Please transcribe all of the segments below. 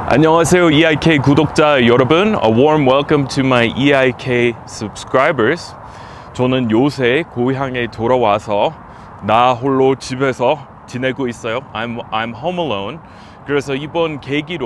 안녕하세요 EIK 구독자 여러분. A warm welcome to my EIK subscribers. 저는 요새 고향에 돌아와서 나 홀로 집에서 지내고 있어요. I'm home alone. 그래서 이번 계기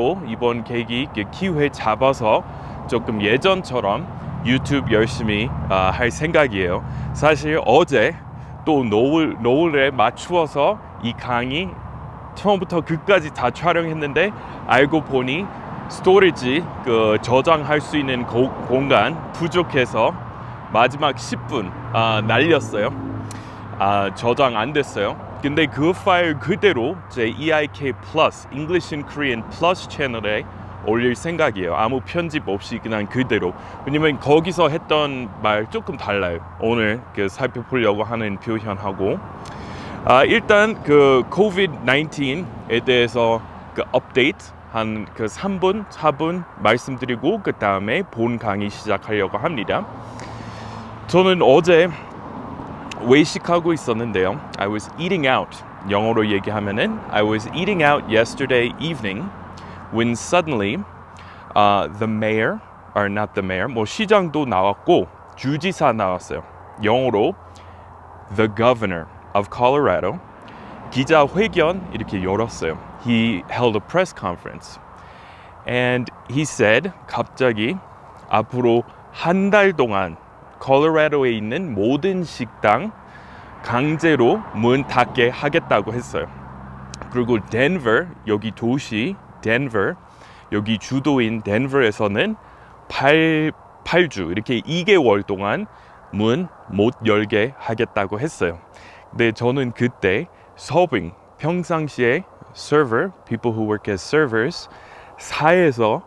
기회 잡아서 조금 예전처럼 유튜브 열심히 할 생각이에요. 사실 어제 또 노을에 맞추어서 이 강의 처음부터 끝까지 다 촬영했는데 알고 보니 스토리지 저장할 수 있는 공간 부족해서 마지막 10분 날렸어요. 저장 안 됐어요. 근데 그 파일 그대로 제 EIK Plus, English in Korean Plus 채널에 올릴 생각이에요. 아무 편집 없이 그냥 그대로. 왜냐면 거기서 했던 말 조금 달라요. 오늘 살펴보려고 하는 표현하고 일단 COVID-19에 대해서 업데이트 한 3분, 4분 말씀드리고 그 다음에 본 강의 시작하려고 합니다. 저는 어제 외식하고 있었는데요. I was eating out. 영어로 얘기하면은 I was eating out yesterday evening when suddenly the mayor, or not the mayor, 시장도 나왔고 주지사 나왔어요. 영어로 the governor of Colorado 기자회견 이렇게 열었어요. He held a press conference and he said 갑자기 앞으로 한 달 동안 콜로라도에 있는 모든 식당 강제로 문 닫게 하겠다고 했어요. 그리고 덴버, 여기 도시 덴버, 여기 주도인 덴버에서는 8주 이렇게 2개월 동안 문 못 열게 하겠다고 했어요. 근데 저는 그때 서빙, 평상시에 server, people who work as servers, 사에서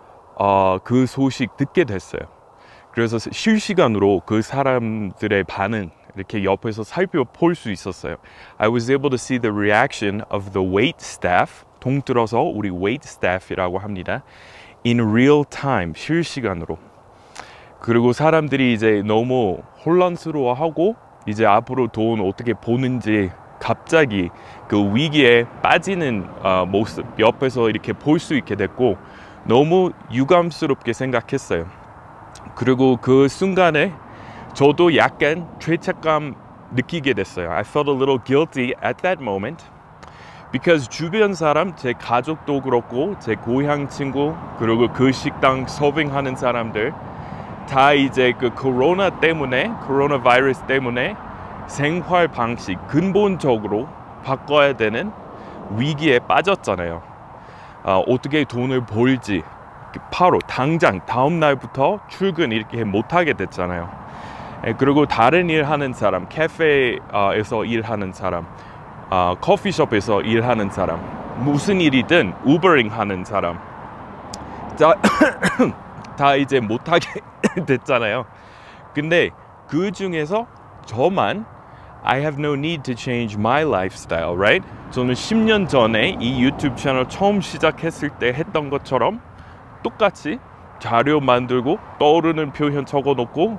그 소식 듣게 됐어요. 그래서 실시간으로 그 사람들의 반응 이렇게 옆에서 살펴볼 수 있었어요. I was able to see the reaction of the wait staff, 동들어서 우리 wait staff이라고 합니다. In real time, 실시간으로. 그리고 사람들이 이제 너무 혼란스러워하고 이제 앞으로 돈 어떻게 보는지 갑자기 그 위기에 빠지는 모습 옆에서 이렇게 볼 수 있게 됐고 너무 유감스럽게 생각했어요. 그리고 그 순간에 저도 약간 죄책감 느끼게 됐어요. I felt a little guilty at that moment because 주변 사람, 제 가족도 그렇고 제 고향 친구 그리고 그 식당 서빙하는 사람들 다 이제 그 코로나 바이러스 때문에 생활 방식 근본적으로 바꿔야 되는 위기에 빠졌잖아요. 어떻게 돈을 벌지 바로 당장 다음 날부터 출근 이렇게 못하게 됐잖아요. 그리고 다른 일 하는 사람, 카페에서 일하는 사람, 커피숍에서 일하는 사람, 무슨 일이든 우버링 하는 사람 다 이제 못하게 됐잖아요. 근데 그 중에서 저만 I have no need to change my lifestyle, right? 저는 10년 전에 이 유튜브 채널 처음 시작했을 때 했던 것처럼 똑같이 자료 만들고 떠오르는 표현 적어놓고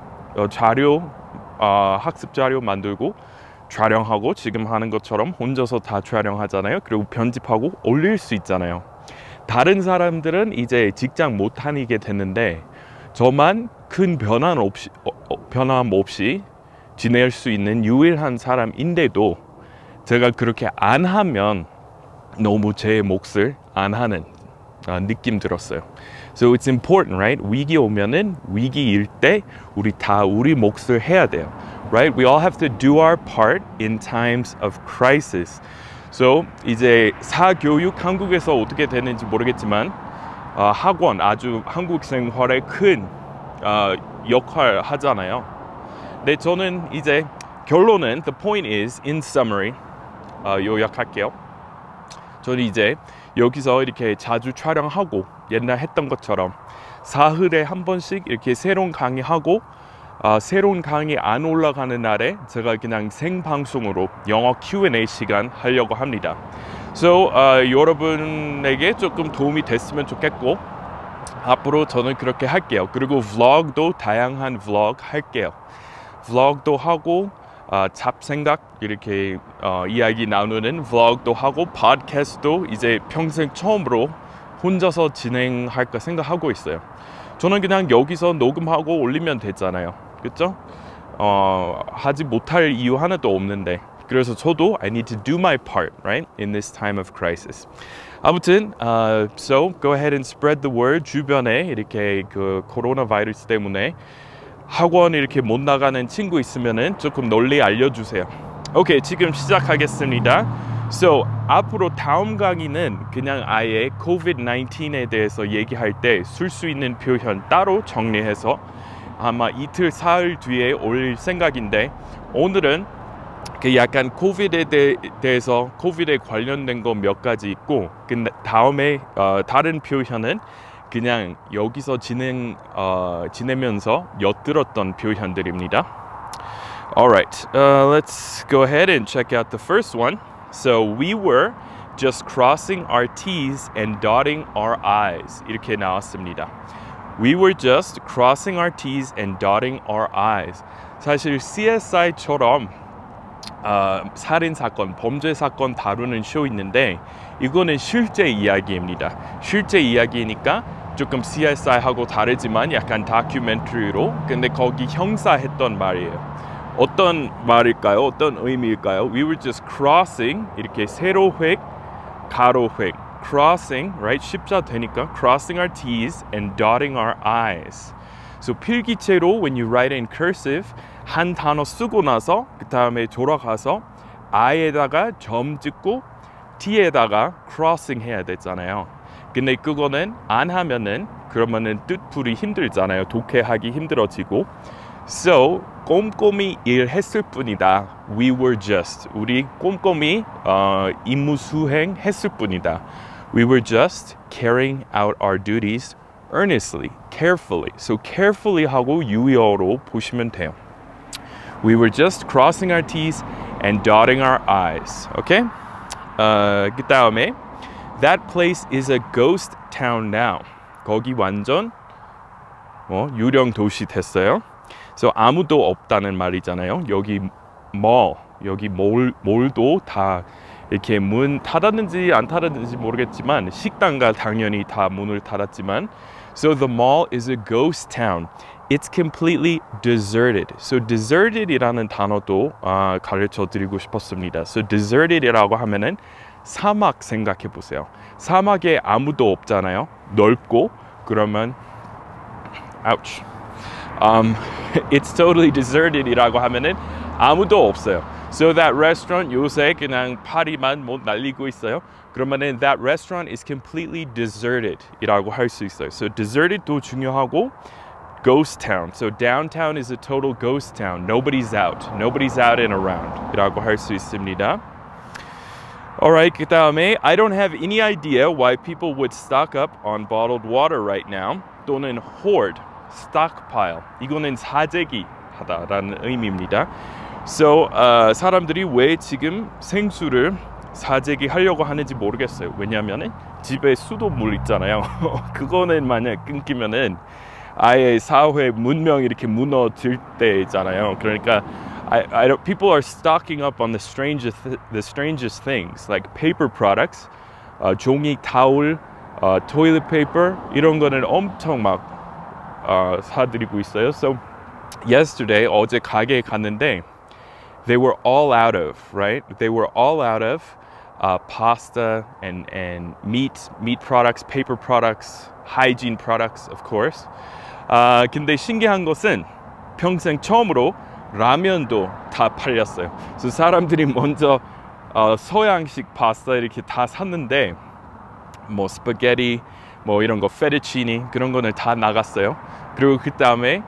학습 자료 만들고 촬영하고 지금 하는 것처럼 혼자서 다 촬영하잖아요. 그리고 편집하고 올릴 수 있잖아요. 다른 사람들은 이제 직장 못 다니게 됐는데 저만 큰 변함 없이 지낼 수 있는 유일한 사람인데도 제가 그렇게 안 하면 너무 제 몫을 안 하는 느낌 들었어요. So it's important, right? 위기 오면은 위기일 때 우리 몫을 해야 돼요. Right? We all have to do our part in times of crisis. So 이제 사교육 한국에서 어떻게 되는지 모르겠지만 학원 아주 한국 생활에 큰 역할 하잖아요. 네, 저는 이제 결론은 the point is in summary 요약할게요. 저는 이제 여기서 이렇게 자주 촬영하고 옛날 했던 것처럼 사흘에 한 번씩 이렇게 새로운 강의하고 새로운 강의 안 올라가는 날에 제가 그냥 생방송으로 영어 Q&A 시간 하려고 합니다. So 여러분에게 조금 도움이 됐으면 좋겠고 앞으로 저는 그렇게 할게요. 그리고 블로그도 다양한 블로그 할게요. 블로그도 하고 잡생각 이렇게 이야기 나누는 블로그도 하고 팟캐스트도 이제 평생 처음으로 혼자서 진행할까 생각하고 있어요. 저는 그냥 여기서 녹음하고 올리면 되잖아요. 그쵸? 하지 못할 이유 하나도 없는데. 그래서 저도 I need to do my part, right? In this time of crisis. 아무튼, so go ahead and spread the word. 주변에 이렇게 그 코로나 바이러스 때문에 학원 이렇게 못 나가는 친구 있으면은 조금 널리 알려주세요. 오케이, 지금 시작하겠습니다. So, 앞으로 다음 강의는 그냥 아예 COVID-19에 대해서 얘기할 때 쓸 수 있는 표현 따로 정리해서 아마 이틀, 사흘 뒤에 올 생각인데, 오늘은 그 약간 코비드에 대해서 코비드에 관련된 거 몇 가지 있고, 근데 다음에 다른 표현은 그냥 여기서 지내면서 엿들었던 표현들입니다. Alright, let's go ahead and check out the first one. So we were just crossing our T's and dotting our I's. 이렇게 나왔습니다. We were just crossing our T's and dotting our I's. 사실 CSI처럼 살인사건, 범죄사건 다루는 쇼 있는데 이거는 실제 이야기입니다. 실제 이야기니까 조금 CSI하고 다르지만 약간 다큐멘터리로, 근데 거기 형사 했던 말이에요. 어떤 말일까요? 어떤 의미일까요? We were just crossing, 이렇게 세로획, 가로획, crossing, right? 십자 되니까 crossing our T's and dotting our I's. So 필기체로 when you write in cursive, 한 단어 쓰고 나서 그 다음에 돌아가서 I에다가 점 찍고 T에다가 crossing 해야 되잖아요. 근데 그거는 안 하면은 그러면은 뜻풀이 힘들잖아요. 독해하기 힘들어지고. So 꼼꼼히 일했을 뿐이다. We were just. 우리 꼼꼼히 임무 수행했을 뿐이다. We were just carrying out our duties earnestly, carefully. So carefully 하고 유의어로 보시면 돼요. We were just crossing our T's and dotting our I's. Okay? 그 다음에 That place is a ghost town now. 거기 완전 유령 도시 됐어요. So 아무도 없다는 말이잖아요. 여기 여기 몰도 다 이렇게 문 닫았는지 안 닫았는지 모르겠지만 식당가 당연히 다 문을 닫았지만 So the mall is a ghost town. It's completely deserted. So deserted이라는 단어도 가르쳐 드리고 싶었습니다. So deserted이라고 하면은 사막 생각해 보세요. 사막에 아무도 없잖아요. 넓고 그러면 ouch. It's totally deserted이라고 하면은 아무도 없어요. So that restaurant 요새 그냥 파리만 못 날리고 있어요. 그러면은 that restaurant is completely deserted 이라고 할 수 있어요. So deserted도 중요하고 ghost town. So downtown is a total ghost town. Nobody's out. Nobody's out and around 이라고 할 수 있습니다. Alright, 그 다음에 I don't have any idea why people would stock up on bottled water right now. 또는 hoard, stockpile. 이거는 사재기 하다라는 의미입니다. So, 사람들이 왜 지금 생수를 사재기 하려고 하는지 모르겠어요. 왜냐하면 집에 수돗물 있잖아요. 그거는 만약 끊기면은 아예 사회 문명 이렇게 무너질 때잖아요. 그러니까 people are stocking up on the strangest things like paper products, 종이 타올, toilet paper 이런 거는 엄청 막 사들이고 있어요. So yesterday 어제 가게에 갔는데 they were all out of, right? They were all out of pasta and meat products, paper products, hygiene products, of course. 근데 신기한 것은 평생 처음으로 라면도 다 팔렸어요. 그래서 사람들이 먼저 서양식 파스타 이렇게 다 샀는데 뭐 스파게티, 뭐 이런 거 페투치니 그런 거는 다 나갔어요. 그리고 그 다음에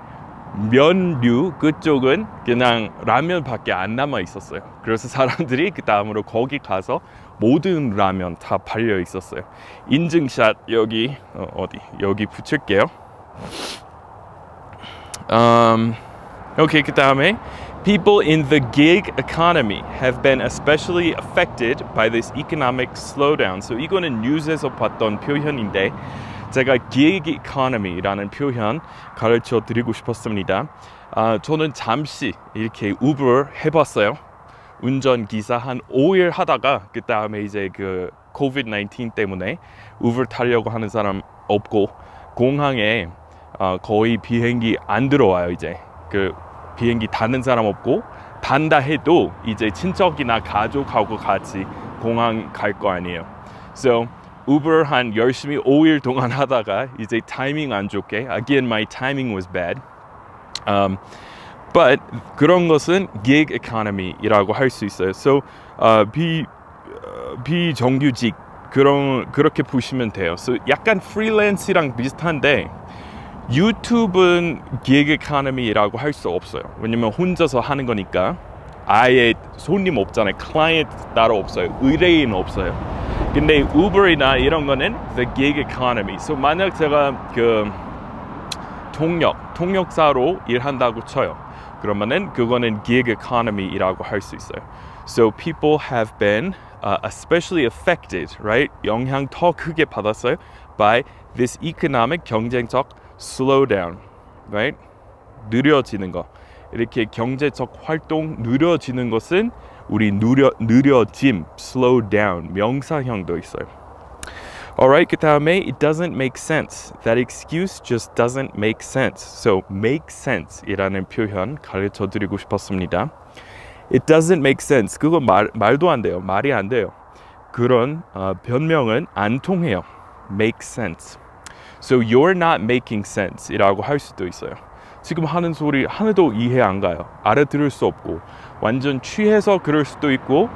면류 그쪽은 그냥 라면밖에 안 남아 있었어요. 그래서 사람들이 그 다음으로 거기 가서 모든 라면 다 팔려 있었어요. 인증샷 여기 여기 붙일게요. 오케이, 그 다음에 People in the gig economy have been especially affected by this economic slowdown. So 이거는 뉴스에서 봤던 표현인데 제가 gig economy라는 표현 가르쳐 드리고 싶었습니다. 저는 잠시 이렇게 우버 해봤어요. 운전기사 한 5일 하다가 그 다음에 이제 그 COVID-19 때문에 우버 타려고 하는 사람 없고 공항에 거의 비행기 안 들어와요. 이제 그 비행기 타는 사람 없고 단다 해도 이제 친척이나 가족하고 같이 공항 갈 거 아니에요. So 우버 한 열심히 5일 동안 하다가 이제 타이밍 안 좋게 again my timing was bad. But 그런 것은 gig economy이라고 할 수 있어요. So 비정규직 그렇게 보시면 돼요. So 약간 프리랜서랑 비슷한데 유튜브는 gig economy라고 할 수 없어요. 왜냐면 혼자서 하는 거니까 아예 손님 없잖아요. 클라이언트 따로 없어요. 의뢰인 없어요. 근데 우버이나 이런 거는 the gig economy. So 만약 제가 그 통역사로 일한다고 쳐요. 그러면은 그거는 gig economy이라고 할 수 있어요. So people have been especially affected, right? 영향 더 크게 받았어요 by this economic 경쟁적 slowdown, right? 느려지는 거. 이렇게 경제적 활동 느려지는 것은 우리 느려짐, slow down, 명사형도 있어요. Alright, 그 다음에 it doesn't make sense. That excuse just doesn't make sense. So make sense 이라는 표현 가르쳐 드리고 싶었습니다. It doesn't make sense. 그건 말도 안 돼요. 말이 안 돼요. 그런 변명은 안 통해요. Make sense. So you're not making sense 이라고 할 수도 있어요. 지금 하는 소리 하나도 이해 안 가요. 알아들을 수 없고 완전 취해서 그럴 수도 있고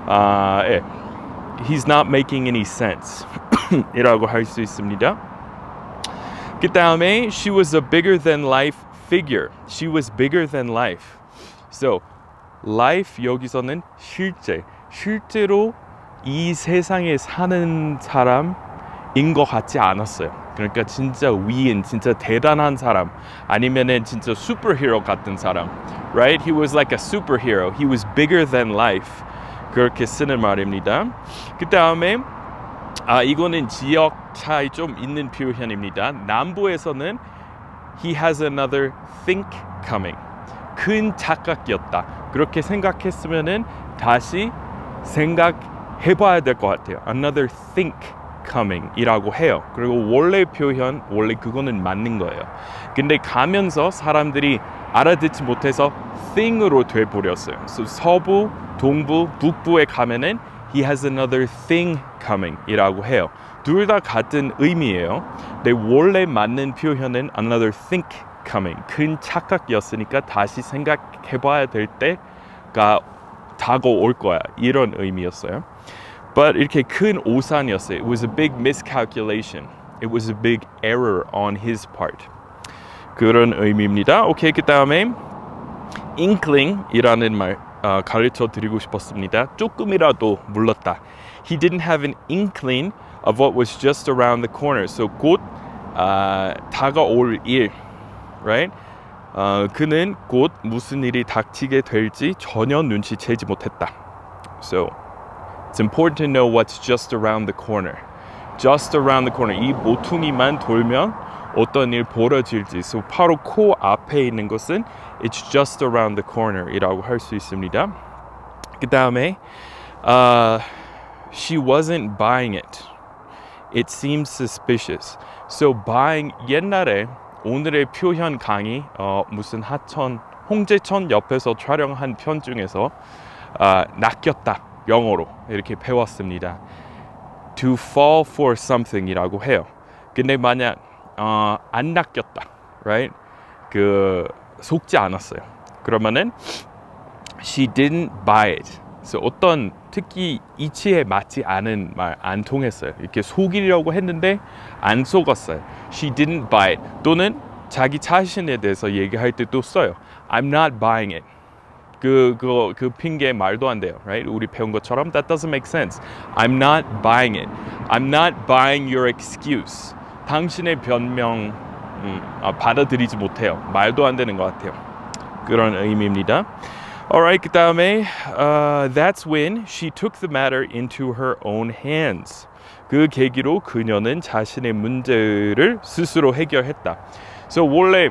He's not making any sense 이라고 할 수 있습니다. 그 다음에 She was a bigger than life figure. She was bigger than life. So life 여기서는 실제로 이 세상에 사는 사람인 것 같지 않았어요. 그러니까 진짜 위인, 진짜 대단한 사람 아니면은 진짜 슈퍼히어로 같은 사람. Right? He was like a superhero. He was bigger than life. 그렇게 쓰는 말입니다. 그 다음에 이거는 지역 차이 좀 있는 표현입니다. 남부에서는 He has another think coming. 큰 착각이었다. 그렇게 생각했으면은 다시 생각해봐야 될 것 같아요. Another think coming 이라고 해요. 그리고 원래 표현 원래 그거는 맞는 거예요. 근데 가면서 사람들이 알아듣지 못해서 thing으로 돼버렸어요. So 서부, 동부, 북부에 가면은 He has another thing coming 이라고 해요. 둘 다 같은 의미예요. 근데 원래 맞는 표현은 another think coming. 큰 착각이었으니까 다시 생각해봐야 될 때가 다가올 거야. 이런 의미였어요. But 이렇게 큰 오산이었어요. It was a big miscalculation. It was a big error on his part. 그런 의미입니다. 오케이, 그 다음에 inkling이라는 말 가르쳐 드리고 싶었습니다. 조금이라도 몰랐다. He didn't have an inkling of what was just around the corner. So 곧 다가올 일, right? 그는 곧 무슨 일이 닥치게 될지 전혀 눈치채지 못했다. So it's important to know what's just around the corner. Just around the corner. 이 모퉁이만 돌면 어떤 일 벌어질지. So 바로 코 앞에 있는 것은 it's just around the corner 이라고 할 수 있습니다. 그 다음에 she wasn't buying it. It seems suspicious. So buying 옛날에 오늘의 표현 강의 무슨 하천 홍제천 옆에서 촬영한 편 중에서 낚였다 영어로 이렇게 배웠습니다. To fall for something 이라고 해요. 근데 만약 안 낚였다, right? 그 속지 않았어요. 그러면은 she didn't buy it. 그래서 어떤 특히 이치에 맞지 않은 말 안 통했어요. 이렇게 속이려고 했는데 안 속았어요. She didn't buy it. 또는 자기 자신에 대해서 얘기할 때 또 써요. I'm not buying it. 그 핑계 말도 안 돼요, right? 우리 배운 것처럼 that doesn't make sense. I'm not buying it. I'm not buying your excuse. 당신의 변명 받아들이지 못해요. 말도 안 되는 것 같아요. 그런 의미입니다. Alright, 그 다음에 that's when she took the matter into her own hands. 그 계기로 그녀는 자신의 문제를 스스로 해결했다. So 원래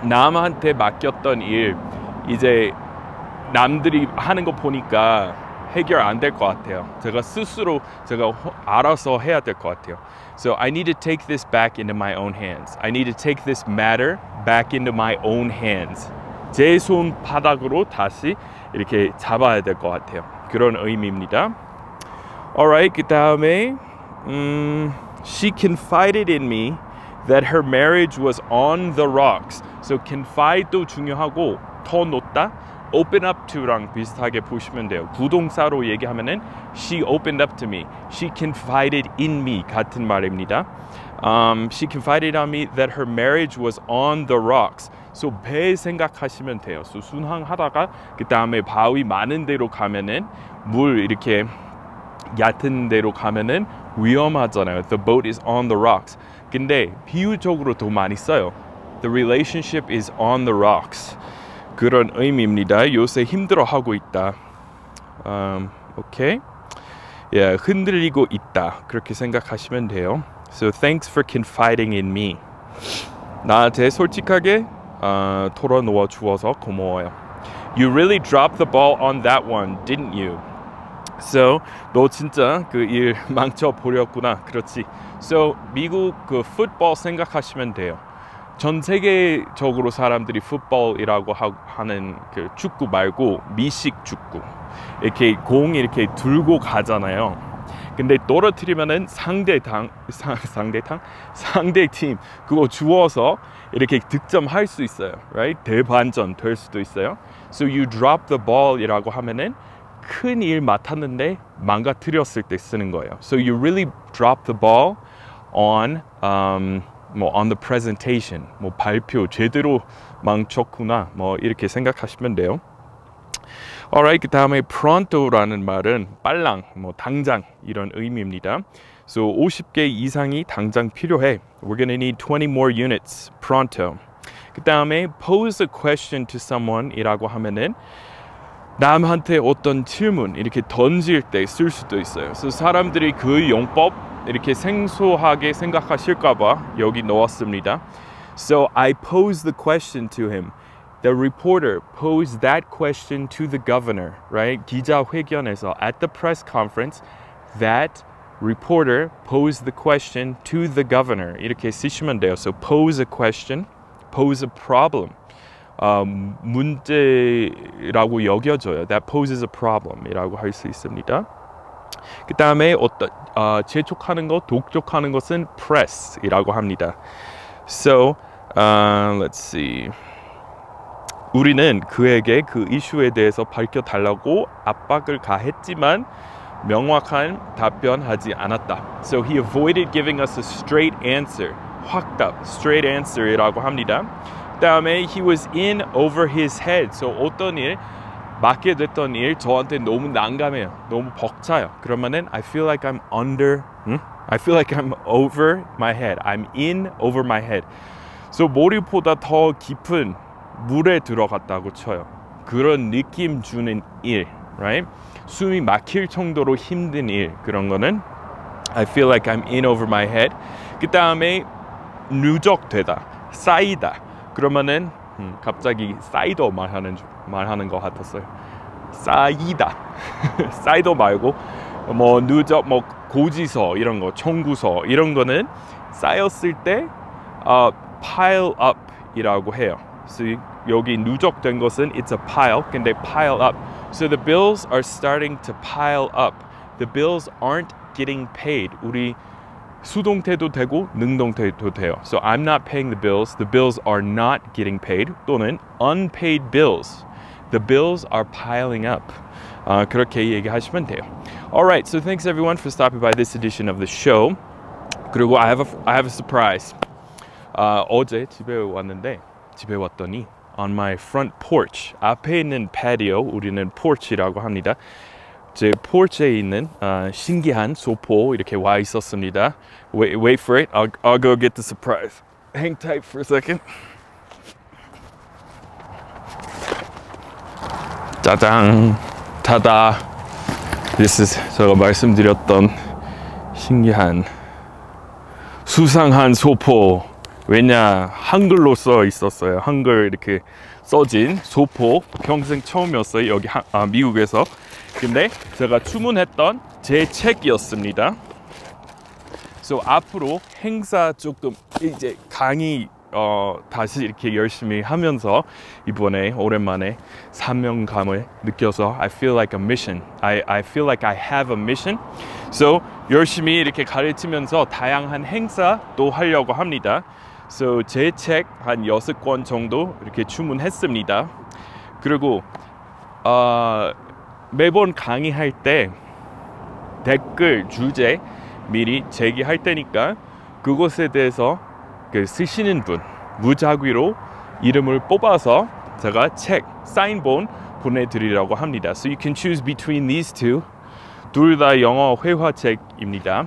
남한테 맡겼던 일 이제 남들이 하는 거 보니까 해결 안 될 것 같아요. 제가 스스로 알아서 해야 될 것 같아요. So I need to take this back into my own hands. I need to take this matter back into my own hands. 제 손바닥으로 다시 이렇게 잡아야 될 것 같아요. 그런 의미입니다. Alright, 그 다음에 She confided in me that her marriage was on the rocks. So confide도 중요하고 더 놓다, open up to랑 비슷하게 보시면 돼요. 부동사로 얘기하면은 She opened up to me. She confided in me 같은 말입니다. She confided on me that her marriage was on the rocks. So 배 생각하시면 돼요. So 순항하다가 그 다음에 바위 많은 데로 가면은 물 이렇게 얕은 데로 가면은 위험하잖아요. The boat is on the rocks. 근데 비유적으로 더 많이 써요. The relationship is on the rocks. 그런 의미입니다. 요새 힘들어하고 있다. 오케이. Yeah, 흔들리고 있다. 그렇게 생각하시면 돼요. So thanks for confiding in me. 나한테 솔직하게 털어놓아 주어서 고마워요. You really dropped the ball on that one, didn't you? So 너 진짜 그 일 망쳐 버렸구나. 그렇지. So 미국 그 풋볼 생각하시면 돼요. 전 세계적으로 사람들이 풋볼이라고 하는 그 축구 말고 미식 축구. 이렇게 공 이렇게 들고 가잖아요. 근데 떨어뜨리면은 상대팀 그거 주워서 이렇게 득점할 수 있어요. Right? 대반전 될 수도 있어요. So you drop the ball이라고 하면은 큰 일 맡았는데 망가뜨렸을 때 쓰는 거예요. So you really drop the ball on on the presentation. 발표 제대로 망쳤구나. 이렇게 생각하시면 돼요. Alright, 그 다음에 pronto라는 말은 빨랑, 당장 이런 의미입니다. So 50개 이상이 당장 필요해. We're gonna need 20 more units pronto. 그 다음에 pose a question to someone이라고 하면은 남한테 어떤 질문 이렇게 던질 때 쓸 수도 있어요. So 사람들이 그 용법 이렇게 생소하게 생각하실까봐 여기 넣었습니다. So I posed the question to him. The reporter posed that question to the governor, right? 기자회견에서 at the press conference, that reporter posed the question to the governor. 이렇게 쓰시면 돼요. So pose a question, pose a problem. 문제라고 여겨져요. That poses a problem이라고 할 수 있습니다. 그 다음에 재촉하는 것, 독촉하는 것은 press이라고 합니다. So, let's see. 우리는 그에게 그 이슈에 대해서 밝혀달라고 압박을 가했지만 명확한 답변하지 않았다. So he avoided giving us a straight answer. 확답, straight answer이라고 합니다. 그 다음에 he was in over his head. So 어떤 일, 맡게 됐던 일 저한테 너무 난감해요. 너무 벅차요. 그러면은 I feel like I'm I feel like I'm over my head. I'm in over my head. So 머리보다 더 깊은 물에 들어갔다고 쳐요. 그런 느낌 주는 일, right? 숨이 막힐 정도로 힘든 일, 그런 거는 I feel like I'm in over my head. 그 다음에 누적되다, 쌓이다. 그러면은 갑자기 사이더 말하는 것 같았어요. 쌓이다. 사이더 말고 누적, 고지서 이런 거, 청구서 이런 거는 쌓였을 때 pile up이라고 해요. So 여기 누적된 것은 it's a pile, 근데 pile up. So the bills are starting to pile up. The bills aren't getting paid. 우리 수동태도 되고 능동태도 돼요. So I'm not paying the bills. The bills are not getting paid. 또는 unpaid bills. The bills are piling up. 그렇게 얘기하시면 돼요. Alright, so thanks everyone for stopping by this edition of the show. 그리고 I have a surprise. 어제 집에 왔더니 on my front porch, 앞에 있는 patio, 우리는 porch이라고 합니다. 제 porch에 있는 신기한 소포 이렇게 와 있었습니다. Wait for it. I'll go get the surprise. Hang tight for a second. 짜잔, 타다. This is 제가 말씀드렸던 신기한 수상한 소포. 왜냐, 한글로 써 있었어요. 한글 이렇게 써진 소포. 평생 처음이었어요. 여기 미국에서. 근데 제가 주문했던 제 책이었습니다. So 앞으로 행사 조금 이제 강의 다시 이렇게 열심히 하면서 이번에 오랜만에 사명감을 느껴서 I feel like a mission. I feel like I have a mission. So 열심히 이렇게 가르치면서 다양한 행사도 하려고 합니다. So 제 책 한 6권 정도 이렇게 주문했습니다. 그리고 매번 강의할 때 댓글 주제 미리 제기할 테니까 그것에 대해서 쓰시는 분 무작위로 이름을 뽑아서 제가 책 사인본 보내드리려고 합니다. So you can choose between these two. 둘 다 영어 회화책입니다.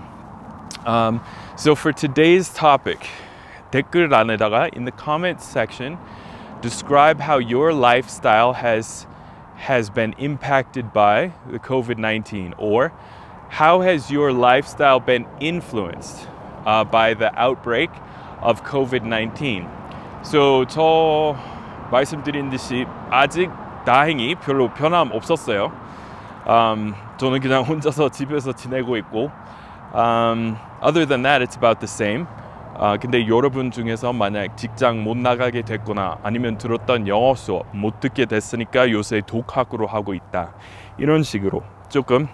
So for today's topic, 댓글 안에다가 in the comment section, describe how your lifestyle has been impacted by the COVID-19, or how has your lifestyle been influenced by the outbreak of COVID-19. So 저 말씀드린 듯이 아직 다행히 별로 변함 없었어요. 저는 그냥 혼자서 집에서 지내고 있고 other than that it's about the same. 근데 여러분 중에서 만약 직장 못 나가게 됐거나 아니면 들었던 영어 수업 못 듣게 됐으니까 요새 독학으로 하고 있다, 이런 식으로 조금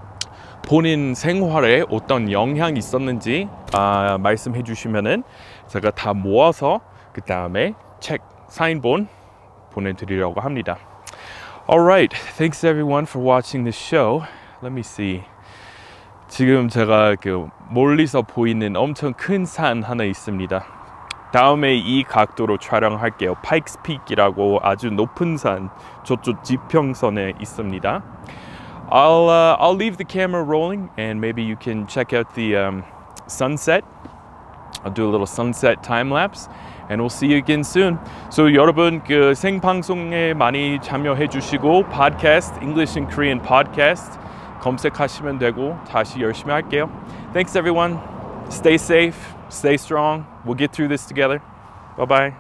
본인 생활에 어떤 영향이 있었는지 말씀해 주시면은 제가 다 모아서 그 다음에 책 사인본 보내드리려고 합니다. Alright, thanks everyone for watching this show. Let me see. 지금 제가 멀리서 보이는 엄청 큰 산 하나 있습니다. 다음에 이 각도로 촬영할게요. 파이크스 픽이라고 아주 높은 산 저쪽 지평선에 있습니다. I'll leave the camera rolling and maybe you can check out the sunset. I'll do a little sunset time lapse and we'll see you again soon. So 여러분 생방송에 많이 참여해 주시고 podcast, English and Korean podcast 검색하시면 되고 다시 열심히 할게요. Thanks everyone. Stay safe, stay strong. We'll get through this together. Bye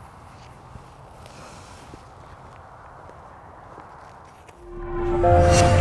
bye.